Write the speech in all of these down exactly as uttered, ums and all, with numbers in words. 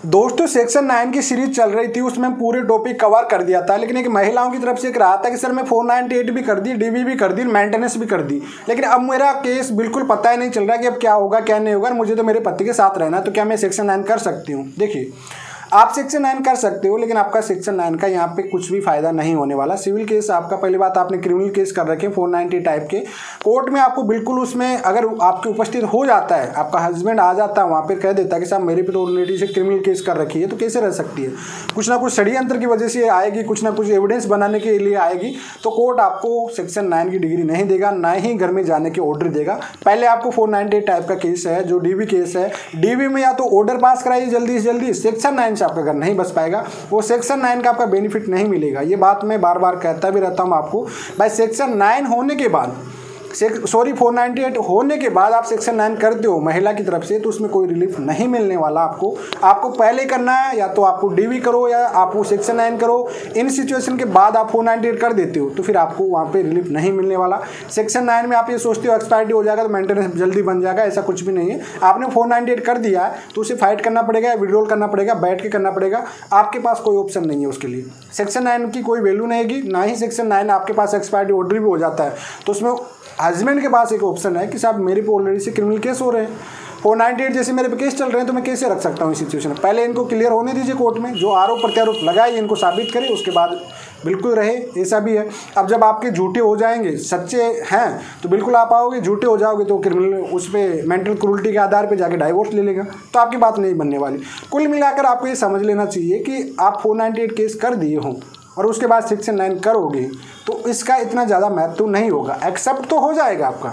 दोस्तों section nine की series चल रही थी, उसमें पूरे टॉपिक कवर कर दिया था, लेकिन एक महिलाओं की तरफ से एक रहा था कि सर मैं फोर नाइन्टी एट भी कर दी, डीवी भी कर दी, मेंटेनेंस भी कर दी, लेकिन अब मेरा केस बिल्कुल पता ही नहीं चल रहा कि अब क्या होगा क्या नहीं होगा, मुझे तो मेरे पति के साथ रहना, तो क्या मैं सेक्शन नाइन कर सकती हूँ। देखिए आप सेक्शन नाइन कर सकते हो, लेकिन आपका सेक्शन नाइन का यहाँ पे कुछ भी फायदा नहीं होने वाला। सिविल केस आपका, पहली बात आपने क्रिमिनल केस कर रखे फोर नाइन्टी टाइप के, कोर्ट में आपको बिल्कुल उसमें अगर आपके उपस्थित हो जाता है, आपका हस्बैंड आ जाता है वहाँ पे कह देता है कि साहब मेरे पे तो ऑलरेडी से क्रिमिनल केस कर रखी है, तो कैसे रह सकती है, कुछ ना कुछ षड्यंत्र की वजह से आएगी, कुछ ना कुछ एविडेंस बनाने के लिए आएगी, तो कोर्ट आपको सेक्शन नाइन की डिग्री नहीं देगा, ना ही घर में जाने के ऑर्डर देगा। पहले आपको फोर नाइन्टी एट टाइप का केस है, जो डीवी केस है, डीवी में या तो ऑर्डर पास कराइए जल्दी से जल्दी, सेक्शन नाइन से आपका घर नहीं बस पाएगा, वो सेक्शन नाइन का आपका बेनिफिट नहीं मिलेगा। ये बात मैं बार बार कहता भी रहता हूँ आपको, भाई सेक्शन नाइन होने के बाद सॉरी फोर नाइन्टी एट होने के बाद आप सेक्शन नाइन करते हो महिला की तरफ से, तो उसमें कोई रिलीफ नहीं मिलने वाला आपको। आपको पहले करना है, या तो आपको डीवी करो या आप वो सेक्शन नाइन करो। इन सिचुएशन के बाद आप फोर नाइन्टी एट कर देते हो तो फिर आपको वहाँ पे रिलीफ नहीं मिलने वाला। सेक्शन नाइन में आप ये सोचते हो एक्सपायरिटी हो जाएगा तो मेंटेनेंस जल्दी बन जाएगा, ऐसा कुछ भी नहीं है। आपने फोर नाइन्टी एट कर दिया है तो उसे फाइट करना पड़ेगा, विड्रॉल करना पड़ेगा, बैठ के करना पड़ेगा, आपके पास कोई ऑप्शन नहीं है उसके लिए। सेक्शन नाइन की कोई वैल्यू नहीं है, ना ही सेक्शन नाइन आपके पास एक्सपायरिटी ऑर्डर भी हो जाता है तो उसमें हस्बैंड के पास एक ऑप्शन है कि साहब मेरे पे ऑलरेडी से क्रिमिनल केस हो रहे हैं, फोर नाइन्टी एट जैसे मेरे पे केस चल रहे हैं, तो मैं कैसे रख सकता हूँ इस सिचुएशन में। पहले इनको क्लियर होने दीजिए कोर्ट में, जो आरोप प्रत्यारोप लगाए इनको साबित करें, उसके बाद बिल्कुल रहे। ऐसा भी है, अब जब आपके झूठे हो जाएंगे, सच्चे हैं तो बिल्कुल आप आओगे, झूठे हो जाओगे तो क्रिमिनल उस पर मेंटल क्रूरल्टी के आधार पर जाके डाइवोर्स ले लेगा, तो आपकी बात नहीं बनने वाली। कुल मिलाकर आपको ये समझ लेना चाहिए कि आप फोर नाइन्टी एट केस कर दिए हों और उसके बाद सेक्शन नाइन करोगे तो इसका इतना ज़्यादा महत्व नहीं होगा। एक्सेप्ट तो हो जाएगा, आपका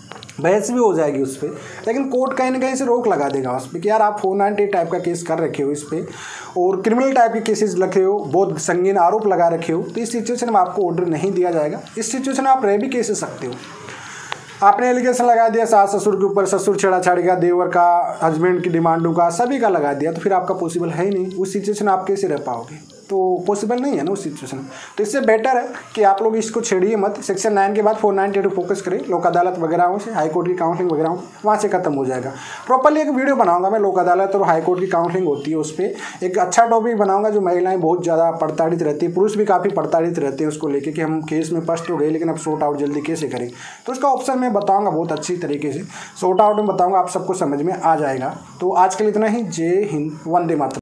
बहस भी हो जाएगी उस पर, लेकिन कोर्ट कहीं ना कहीं से रोक लगा देगा उस पर कि यार आप फोर नाइन्टी एट टाइप का केस कर रखे हो इस पर, और क्रिमिनल टाइप के केसेस रखे हो, बहुत संगीन आरोप लगा रखे हो, तो इस सिचुएशन में आपको ऑर्डर नहीं दिया जाएगा। इस सिचुएशन में आप रह भी कैसे सकते हो। आपने एलिगेशन लगा दिया सास ससुर के ऊपर, ससुर छेड़ाछाड़ी का, देवर का, हस्बैंड की डिमांडों का, सभी का लगा दिया, तो फिर आपका पॉसिबल है ही नहीं। उस सिचुएशन में आप कैसे रह पाओगे, तो पॉसिबल नहीं है ना उस सिचुएशन में। तो इससे बेटर है कि आप लोग इसको छेड़िए मत। सेक्शन नाइन के बाद फोर नाइन्टी एट फोकस करें, लोक अदालत वगैरह से, हाई कोर्ट की काउंसलिंग वगैरह वहाँ से खत्म हो जाएगा। प्रॉपरली एक वीडियो बनाऊंगा मैं, लोक अदालत और हाई कोर्ट की काउंसलिंग होती है उस पर एक अच्छा टॉपिक बनाऊंगा, जो महिलाएं बहुत ज़्यादा प्रताड़ित रहती है, पुरुष भी काफ़ी प्रताड़ित रहते हैं उसको लेके कि हम केस में फर्स्ट हो गए लेकिन अब सॉर्ट आउट जल्दी कैसे करें। तो उसका ऑप्शन मैं बताऊँगा बहुत अच्छी तरीके से, सॉर्ट आउट में बताऊँगा, आप सबको समझ में आ जाएगा। तो आज के लिए इतना ही। जय हिंद, वंदे मातरम।